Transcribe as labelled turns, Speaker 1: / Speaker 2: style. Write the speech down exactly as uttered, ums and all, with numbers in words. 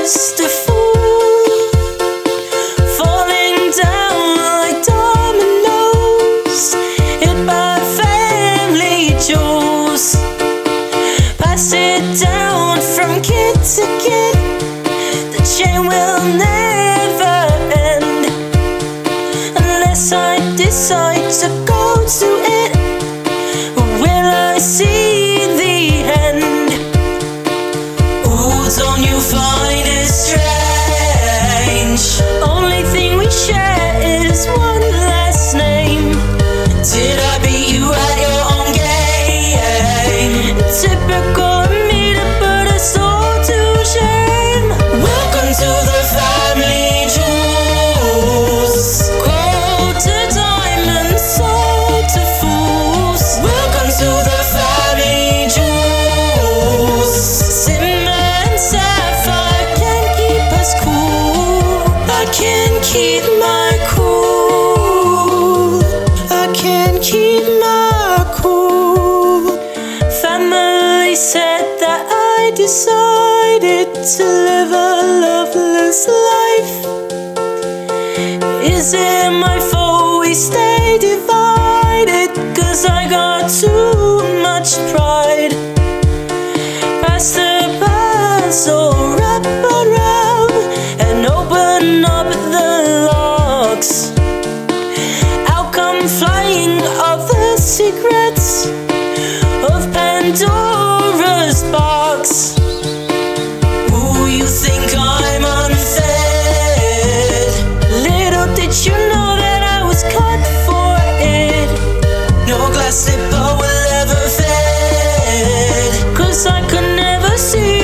Speaker 1: just a fool, falling down like dominoes, hit by family jewels. Pass it down from kid to kid, the chain will never end, unless I decide to go to it. Will I see the end? Ooh, don't you find it strange? Only thing we share is one last name. Did I beat you at your own game? Typical me to put us all to shame. Welcome to the family jewels, gold to diamonds, sold to fools. Welcome to the family jewels. Simmer and sapphire can't keep us cool. I can't keep my cool. I can't keep my cool. Family said that I decided to live a loveless life. Is it my fault we stay divided? Cause I got too much pride. Pass the puzzle, wrap around and open up the locks. Out come flying all the secrets of Pandora's box. Ooh, you think I'm unfed? Little did you know that I was cut for it. No glass slipper will ever fit, cause I could never see